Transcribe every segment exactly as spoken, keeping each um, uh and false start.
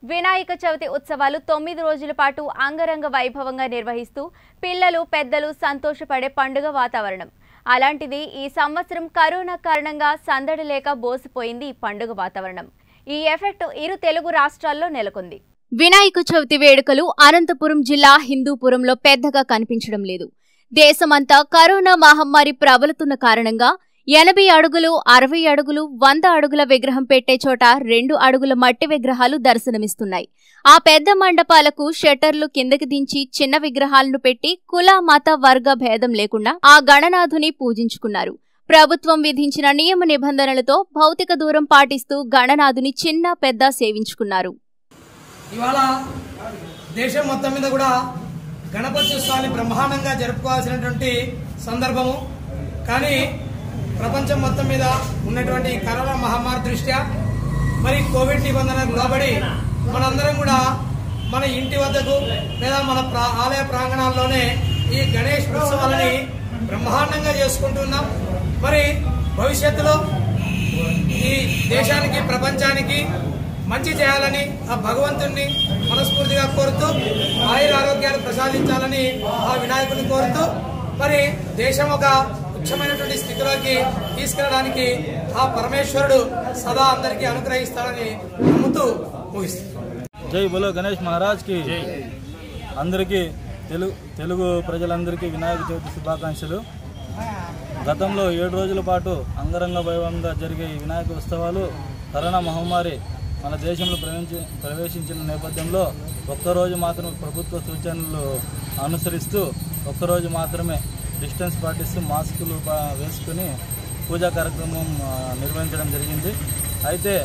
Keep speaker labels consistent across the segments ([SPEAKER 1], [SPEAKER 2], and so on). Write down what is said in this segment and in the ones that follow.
[SPEAKER 1] వినాయక చవితి ఉత్సవాలు తొమ్మిది రోజుల పాటు అంగరంగ వైభవంగా నిర్వహిస్తూ పిల్లలు పెద్దలు సంతోషపడే పండుగ వాతావరణం. అలాంటిది ఈ సంవత్సరం కరోనా కారణంగా సందడి లేక బోసిపోయింది ఈ పండుగ వాతావరణం. ఈ ఎఫెక్ట్ ఇరు తెలుగు రాష్ట్రాల్లో నెలకొంది. వినాయక చవితి వేడుకలు అనంతపురం జిల్లా హిందూపురంలో పెద్దగా కనిపించడం లేదు. దేశమంతా కరోనా మహమ్మారి ప్రబలుతున్న కారణంగా ఎనభై అడుగులు అరవై అడుగులు వంద అడుగుల విగ్రహం పెట్టే చోట రెండు అడుగుల మట్టి విగ్రహాలు దర్శనమిస్తున్నాయి. ఆ పెద్ద మండపాలకు షట్టర్లు కిందకి దించి చిన్న విగ్రహాలను పెట్టి కుల మత వర్గ భేదం లేకుండా ఆ గణనాథుని పూజించుకున్నారు. ప్రభుత్వం విధించిన నియమ నిబంధనలతో భౌతిక దూరం పాటిస్తూ గణనాథుని చిన్న పెద్ద సేవించుకున్నారు.
[SPEAKER 2] ఇవాళ దేశం మొత్తం మీద కూడా గణపతి ఉత్సవాన్ని బ్రహ్మాండంగా జరుపుకోవాల్సినటువంటి సందర్భము. కానీ ప్రపంచం మొత్తం మీద ఉన్నటువంటి కరోనా మహమ్మారి దృష్ట్యా మరి కోవిడ్ నిబంధనలకు లోబడి మనందరం కూడా మన ఇంటి వద్దకు లేదా మన ఆలయ ప్రాంగణాల్లోనే ఈ గణేష్ ఉత్సవాలని బ్రహ్మాండంగా చేసుకుంటున్నాం. మరి భవిష్యత్తులో ఈ దేశానికి ప్రపంచానికి మంచి చేయాలని ఆ భగవంతుణ్ణి మనస్ఫూర్తిగా కోరుతూ ఆయుర ఆరోగ్యాలు ప్రసాదించాలని ఆ వినాయకుడిని కోరుతూ మరి దేశం ఒక ఉచ్చమైనటువంటి స్థితిలోకి తీసుకెళ్ళడానికి ఆ పరమేశ్వరుడు సదా అందరికీ అనుగ్రహిస్తాడని నమ్ముతూ ముగిస్తాం.
[SPEAKER 3] జై బోలో గణేష్ మహారాజ్ కి. అందరికీ తెలుగు తెలుగు ప్రజలందరికీ వినాయక చవితి శుభాకాంక్షలు. గతంలో ఏడు రోజుల పాటు అంగరంగ వైభవంగా జరిగే ఈ వినాయక ఉత్సవాలు కరోనా మహమ్మారి మన దేశంలో ప్రవేశి ప్రవేశించిన నేపథ్యంలో ఒక్కరోజు మాత్రమే ప్రభుత్వ సూచనలు అనుసరిస్తూ ఒక్కరోజు మాత్రమే డిస్టెన్స్ పాటిస్తూ మాస్కులు వేసుకుని పూజా కార్యక్రమం నిర్వహించడం జరిగింది. అయితే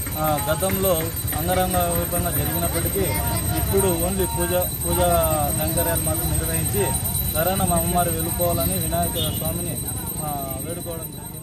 [SPEAKER 3] గతంలో అంగరంగ వైభవంగా జరిగినప్పటికీ ఇప్పుడు ఓన్లీ పూజ పూజా కైంకర్యాలు మాత్రం నిర్వహించి కరోనా మహమ్మారి వెళ్ళిపోవాలని వినాయక స్వామిని వేడుకోవడం జరిగింది.